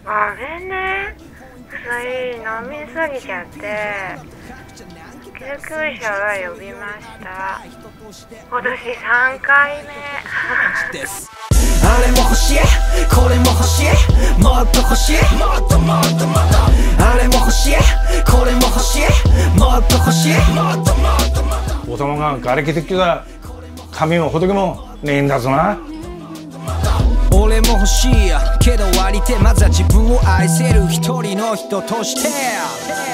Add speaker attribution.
Speaker 1: ごめんね、薬飲みすぎちゃって救急車は呼びました。今年3回目です
Speaker 2: あれも欲しい、これも欲しい、もっと欲しい、もっともっともっと。あれも欲しい、これも欲しい、もっと欲しい、もっともっともっと。
Speaker 3: 王様が瓦礫的が神も仏もねえんだぞな。
Speaker 2: 俺も欲しいけど割り手、まずは自分を愛せる一人の人として